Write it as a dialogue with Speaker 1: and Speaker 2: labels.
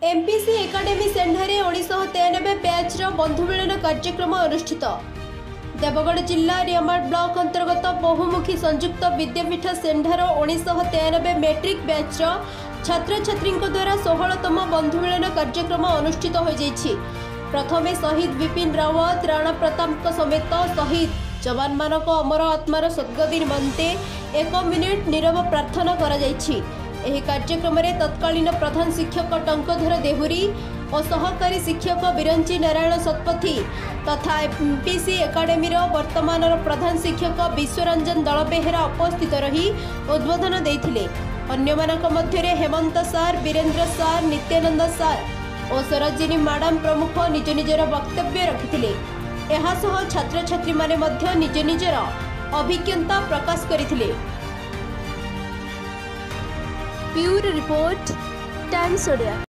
Speaker 1: MPC academy सेंढारे 1993 batch बंधु मिलन कार्यक्रम अनुष्ठित। देवगढ़ जिला रियामार ब्लॉक अंतर्गत बहुमुखी संयुक्त विद्यापीठ सेंढार 1993 मैट्रिक बैच छात्र छात्री द्वारा 16तम बंधु मिलन कार्यक्रम अनुष्ठित हो जाइछि। प्रथमे शहीद विपिन रावत राणा प्रताप समेत शहीद जवान मानक अमर आत्मार सद्गति निमंते 1 मिनिट नीरव प्रार्थना करा जाइछि। एही कार्यक्रम में तत्कालीन प्रधान शिक्षक टंकधर देहुरी और सहकारी शिक्षक बिरंची नारायण सतपथी तथा एमपीसी एकाडेमी वर्तमान प्रधान शिक्षक विश्वरंजन दलबेहेरा उपस्थित रही उद्बोधन देथिले। अन्यमानक मध्यरे हेमंत सार, वीरेंद्र सार, नित्यानंद सार और सरोजिनी मैडम प्रमुख निज निजर वक्तव्य रखिथिले। एहा सह छात्र छात्री माने मध्य निज निजर अभिज्ञता प्रकाश करिथिले। Bureau report Times Odia.